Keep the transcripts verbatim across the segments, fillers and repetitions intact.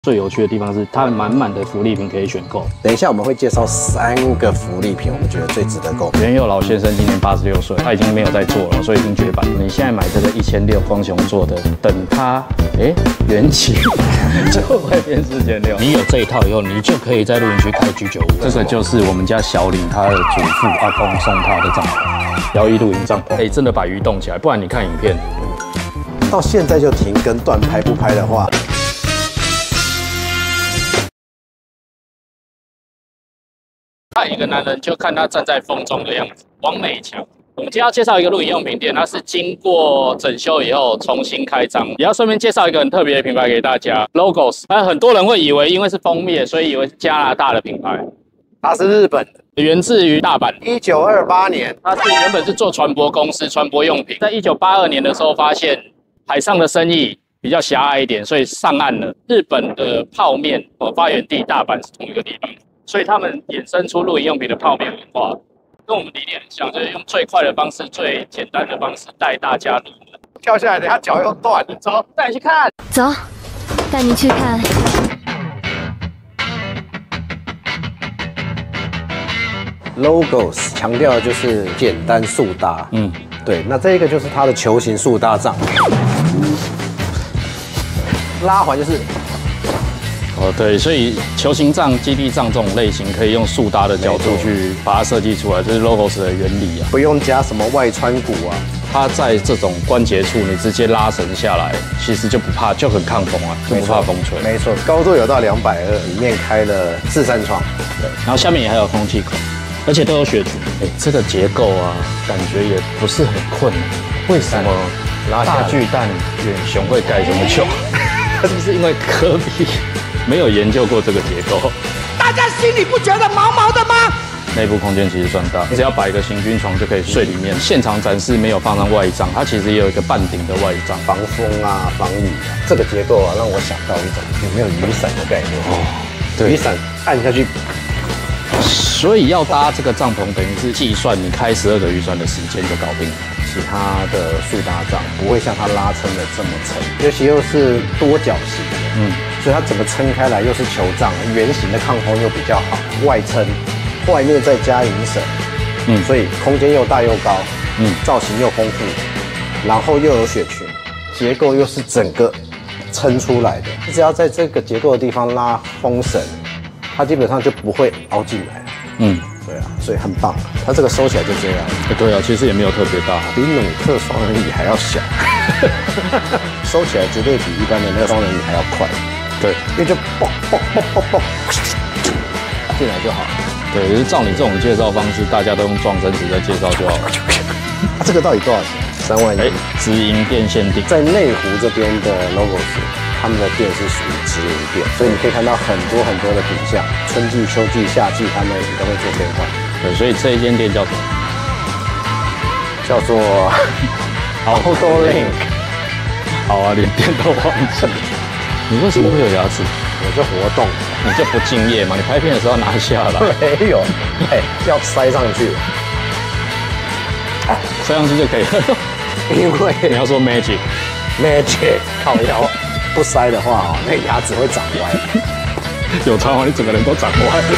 最有趣的地方是它满满的福利品可以选购。 等一下我们会介绍三个福利品，我们觉得最值得购买。 袁佑老先生今年八十六岁，他已经没有在做了，所以已经绝版。你现在买这个一千六光雄做的，等它哎缘起就会变四千六。你有这一套以后，你就可以在露营区开居酒屋。这个就是我们家小李他的祖父阿公送他的帐篷，摇曳露营帐篷。哎，真的把鱼冻起来，不然你看影片， 到现在就停更断拍不拍的话。 看一个男人，就看他站在风中的样子。王美强，我们今天要介绍一个露营用品店，它是经过整修以后重新开张。也要顺便介绍一个很特别的品牌给大家 ，Logos。那很多人会以为因为是蜂蜜，所以以为是加拿大的品牌， 它是日本的， 源自于大阪。 一九二八年， 它是原本是做船舶公司，船舶用品。在一九八二年的时候，发现海上的生意比较狭隘一点，所以上岸了。日本的泡面哦，发源地大阪是同一个地方。 所以他们衍生出露营用品的泡面文化，跟我们理念很像，就是用最快的方式、最简单的方式带大家入门。跳下来，等下脚又断了。走，带你去看。 走，带你去看。 Logos 强调的就是简单速搭。嗯，对。那这个就是它的球形速搭帐，拉环就是。 哦，对，所以球形帐、基地帐这种类型可以用速搭的角度去把它设计出来，这是 Logos 的原理啊。 不用加什么外穿骨啊， 它在这种关节处，你直接拉绳下来，其实就不怕，就很抗风啊，就不怕风吹。 没错，高度有到两百二，里面开了四扇窗， 对，然后下面也还有空气口，而且都有雪竹。哎，这个结构啊，感觉也不是很困难。为什么大巨蛋远雄会盖这么久？是不是因为科比？ 没有研究过这个结构， 大家心里不觉得毛毛的吗？ 内部空间其实算大，只要摆一个行军床就可以睡里面。现场展示没有放上外帐，它其实也有一个半顶的外帐， 防风啊、防雨啊。这个结构啊，让我想到一种有没有雨伞的概念哦。对，雨伞按下去， 所以要搭这个帐篷，等于是计算你开十二个预算的时间就搞定了。 其他的速搭帐不会像它拉撑的这么撑，尤其又是多角型的，嗯，所以它整个撑开来又是球帐，圆形的抗风又比较好，外撑，外面再加银绳，嗯，所以空间又大又高，嗯，造型又丰富，然后又有雪裙，结构又是整个撑出来的，你只要在这个结构的地方拉风绳，它基本上就不会凹进来，嗯。 对啊，所以很棒。它这个收起来就这样。 欸、对啊，其实也没有特别大， 比努特双人椅还要小。收起来绝对比一般的那个双人椅还要快。 对， 因为就嘣嘣嘣嘣嘣进来就好。 对，就是照你这种介绍方式，大家都用撞生词在介绍就好了。 它这个到底多少钱？三万一。哎， 直营店限定， 在内湖这边的 Logos。 他们的店是属于直营店，所以你可以看到很多很多的品项，春季、秋季、夏季，他们也都会做变换。 对，所以这一间店叫什么？ 叫做 Outdoor Link。 好啊，连店都忘记。你为什么会有牙齿？ 我就活动， 你就不敬业嘛？你拍片的时候拿下来。 没有，哎，要塞上去。 啊，塞上去就可以了。 因为你要说 magic magic 靠腰。 不塞的话哦，那牙齿会长歪。 有长哦，你整个人都长歪了。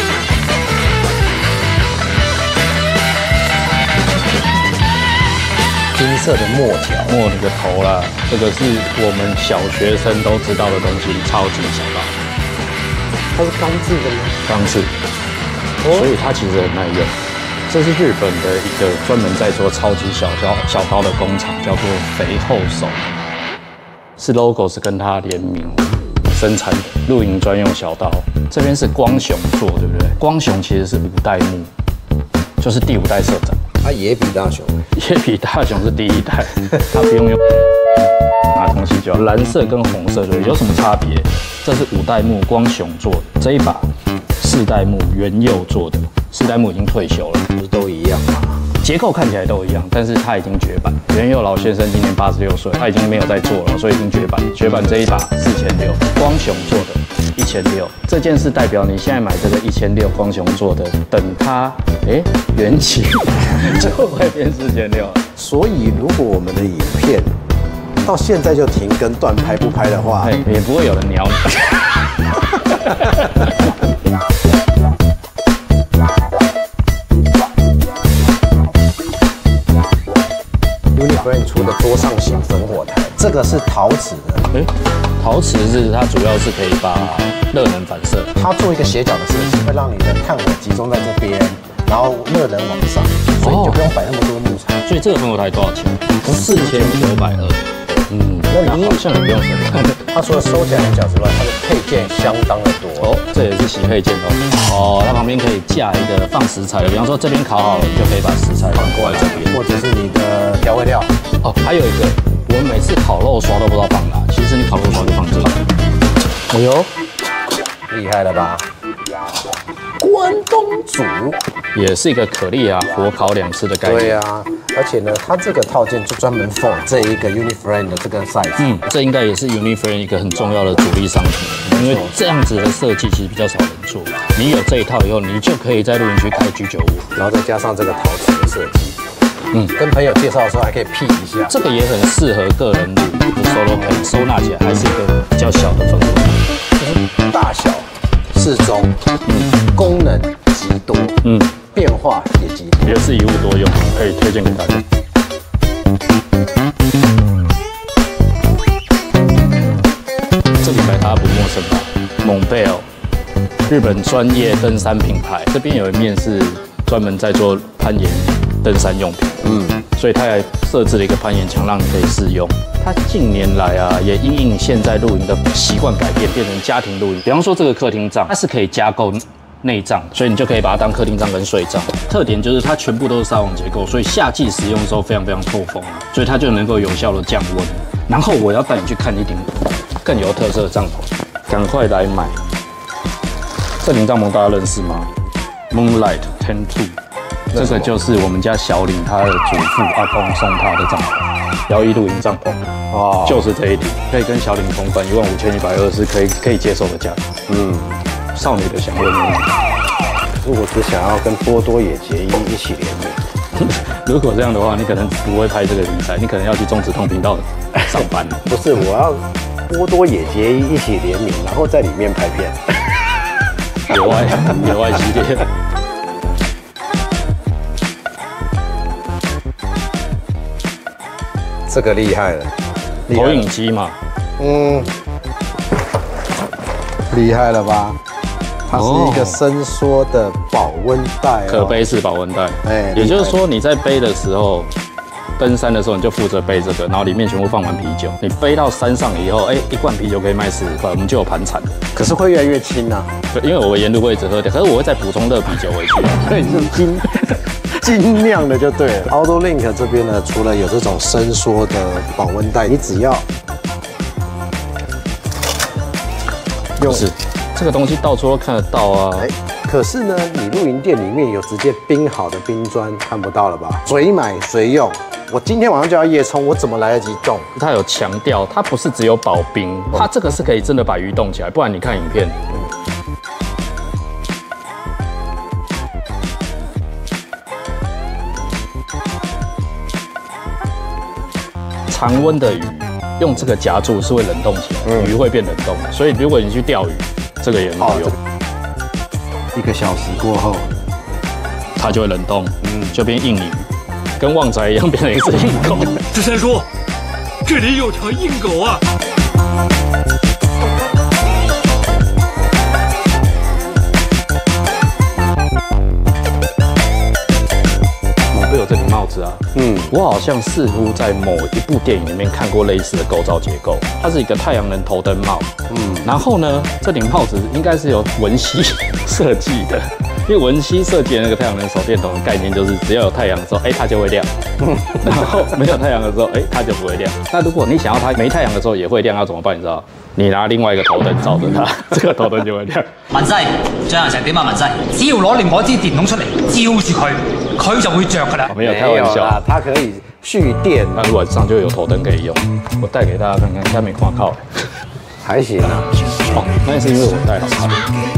金色的墨条， 墨你的头啦，这个是我们小学生都知道的东西，超级小刀。 它是钢制的吗？ 钢制，所以它其实很耐用。这是日本的一个专门在做超级小刀小刀的工厂，叫做肥厚手。 是 Logos 跟他联名生产的露营专用小刀，这边是光雄做，对不对？光雄其实是五代目，就是第五代社长。 它也比大雄， 也比大雄是第一代，它不用用拿东西就好。蓝色跟红色对，有什么差别？这是五代目光雄做的，这一把四代目元佑做的，四代目已经退休了， 不是都一样吗？ 结构看起来都一样，但是它已经绝版。袁佑老先生今年八十六岁，他已经没有在做了，所以已经绝版。绝版这一把四千六，光雄做的一千六。这件事代表你现在买这个一千六光雄做的，等它哎缘起就会变四千六。 所以如果我们的影片到现在就停更断拍不拍的话， 也不会有人鸟你。 个是陶瓷的， 哎，陶瓷是它主要是可以把热能反射， 它做一个斜角的设计，会让你的炭火集中在这边，然后热能往上，所以你就不用摆那么多木材。 所以这个烽火台多少钱？四千九百二。嗯， 那你好像也不用省。 它除了收起来很小之外，它的配件相当的多。 哦，这也是洗配件哦。哦，它旁边可以架一个放食材的，比方说这边烤好了，你就可以把食材放过来这边， 或者是你的调味料。 哦，还有一个，我每次烤肉刷都不知道放哪，其实你烤肉刷就放这里。 哎呦，厉害了吧？关东煮也是一个可丽啊，火烤两次的概念。 对啊，而且呢，它这个套件就专门 for 这一个 Uniframe 的这个 size。嗯， 这应该也是 Uniframe 一个很重要的主力商品，因为这样子的设计其实比较少人做。你有这一套以后，你就可以在露营区开居酒屋， 然后再加上这个陶瓷的设计。嗯，跟朋友介绍的时候还可以 P 一下。 这个也很适合个人露营的 solo camp，收纳起来还是一个比较小的氛围， 就是大小适中，嗯，功能极多，嗯，变化也极多， 也是一物多用，可以推荐给大家。这品牌大家不陌生吧？蒙贝尔，日本专业登山品牌，这边有一面是专门在做攀岩登山用品，嗯，所以它还设置了一个攀岩墙，让你可以试用。它近年来啊，也因应现在露营的习惯改变，变成家庭露营。比方说这个客厅帐，它是可以加购内帐，所以你就可以把它当客厅帐跟睡帐。特点就是它全部都是纱网结构，所以夏季使用的时候非常非常透风，所以它就能够有效的降温。然后我要带你去看一顶更有特色的帐篷，赶快来买！这顶帐篷大家认识吗 ？Moonlight Ten Two。这个就是我们家小李他的祖父阿公送他的帐篷，摇曳露营帐篷，哦，就是这一顶，可以跟小李同款，一万五千一百二是可以可以接受的价格。嗯，少女的享乐面积。 如果只想要跟波多野结衣一起联名， 如果这样的话，你可能不会拍这个题材，你可能要去中子通频道上班。 不是，我要波多野结衣一起联名，然后在里面拍片。 有爱有爱系列。 这个厉害了， 投影机嘛， 嗯，厉害了吧？它是一个伸缩的保温袋， 可背式保温袋。哎，也就是说你在背的时候，登山的时候你就负责背这个，然后里面全部放完啤酒。你背到山上以后，哎，一罐啤酒可以卖四十块，我们就有盘缠。 可是会越来越轻啊， 对，因为我沿路会一直喝掉，可是我会再补充热啤酒回去， 所以是精。精酿的就对了。AutoLink 这边呢，除了有这种伸缩的保温袋，你只要用是这个东西到处都看得到啊。哎， 可是呢，你露营店里面有直接冰好的冰砖，看不到了吧？随买随用。我今天晚上就要夜冲，我怎么来得及冻？ 它有强调，它不是只有保冰，它这个是可以真的把鱼冻起来，不然你看影片。常温的鱼用这个夹住是会冷冻起来，嗯、鱼会变冷冻，所以如果你去钓鱼，这个也很好用。 一个小时过后， 它就会冷冻，嗯，就变硬鱼，跟旺仔一样变成一只硬狗。 志山叔，这里有条硬狗啊！ 会有这顶帽子啊，嗯，我好像似乎在某一部电影里面看过类似的构造结构，它是一个太阳能头灯帽，嗯，然后呢，这顶帽子应该是由文熙设计的，因为文熙设计的那个太阳能手电筒的概念就是只要有太阳的时候，哎，它就会亮，然后没有太阳的时候，哎，它就不会亮。那如果你想要它没太阳的时候也会亮，要怎么办？你知道？你拿另外一个頭燈照着它，這個頭燈就會亮。 文西，進行成點啊？文西，只要攞另外一支電筒出嚟照住佢，佢就會着噶啦。 沒有開玩笑， 它可以蓄電， 那晚上就有頭燈可以用。我帶給大家看看，下面掛靠， 還行啊。 哦，那是因為我帶好它。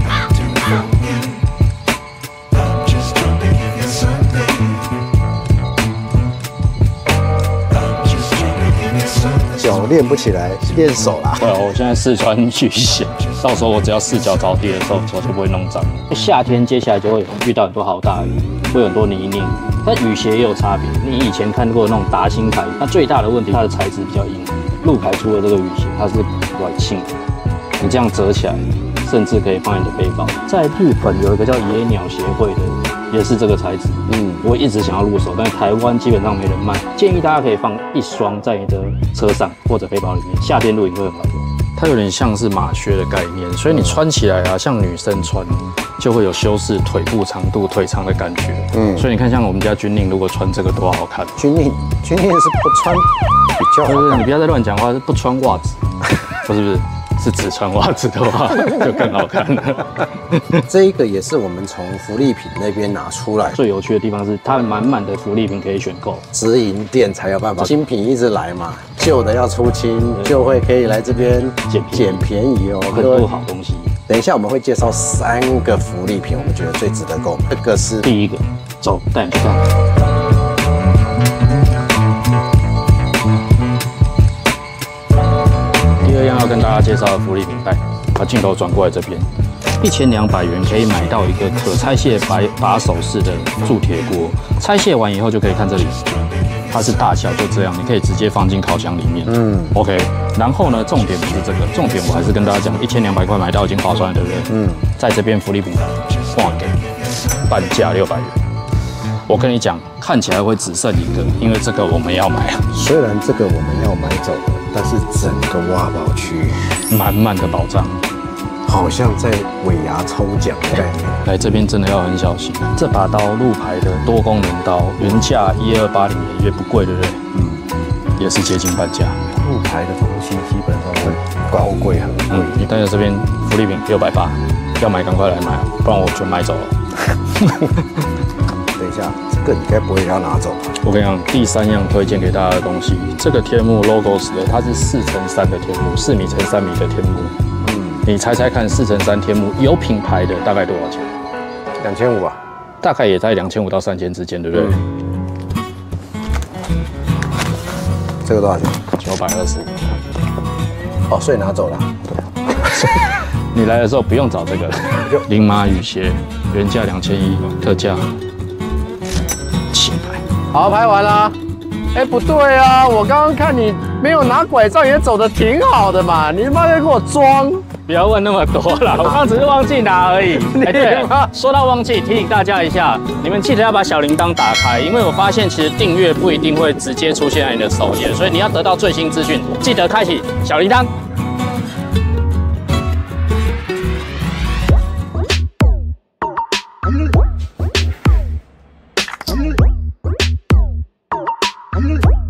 脚练不起来，练手啦。 对，我现在四川巨险，到时候我只要四脚着地的时候，手就不会弄脏。夏天接下来就会遇到很多好大雨，会有很多泥泞。但雨鞋也有差别，你以前看过那种达新牌，它最大的问题它的材质比较硬， 路牌出的这个雨鞋，它是软性的，你这样折起来，甚至可以放在你的背包。在日本有一个叫野鸟协会的，也是这个材质。嗯，我一直想要入手，但台湾基本上没人卖。建议大家可以放一双在你的车上或者背包里面，夏天露营会很好用。它有点像是马靴的概念，所以你穿起来啊，像女生穿，就会有修饰腿部长度、腿长的感觉。嗯，所以你看，像我们家军令如果穿这个多好看。 军令军令是不穿比较好看， 不是，你不要再乱讲话，是不穿袜子，不是不是。是只穿袜子的话，就更好看了。 这一个也是我们从福利品那边拿出来。 最有趣的地方是，它满满的福利品可以选购， 直营店才有办法。新品一直来嘛，旧的要出清，就会可以来这边捡捡便宜哦， 很多好东西。 等一下我们会介绍三个福利品，我们觉得最值得购买。这个是第一个，走，带你去看。第二样要跟大家介绍的福利品袋，把镜头转过来这边，一千两百元可以买到一个可拆卸把把手式的铸铁锅。拆卸完以后就可以看这里，它是大小就这样，你可以直接放进烤箱里面。嗯 ，OK。然后呢，重点不是这个，重点我还是跟大家讲，一千两百块买到已经划算了，对不对？嗯，在这边福利品袋换给半价六百元。我跟你讲，看起来会只剩一个，因为这个我们要买。 虽然这个我们要买走了，但是整个挖宝区满满的宝藏， 好像在尾牙抽奖的概念。 来这边真的要很小心。这把刀路牌的多功能刀，原价一二八零元，也不贵，对不对？嗯，也是接近半价。 路牌的东西基本上会高贵很贵。 嗯，你带着这边福利品六百八，要买赶快来买，不然我全买走了。 等一下，这个你该不会要拿走吧？ 我跟你讲，第三样推荐给大家的东西，这个天幕 logos 的，它是四乘三的天幕，四米乘三米的天幕。嗯，你猜猜看，四乘三天幕有品牌的大概多少钱？ 两千五啊， 大概也在两千五到三千之间，对不对？嗯、 这个多少钱？ 九百二十五。 哦，所以拿走了。 你来的时候不用找这个了。林马雨鞋原价两千一，特价七百。 好，拍完了。哎，不对啊，我刚刚看你没有拿拐杖，也走得挺好的嘛，你他妈在给我装！ 不要问那么多了，我刚只是忘记拿而已。哎，对，说到忘记，提醒大家一下，你们记得要把小铃铛打开，因为我发现其实订阅不一定会直接出现在你的首页，所以你要得到最新资讯，记得开启小铃铛。嗯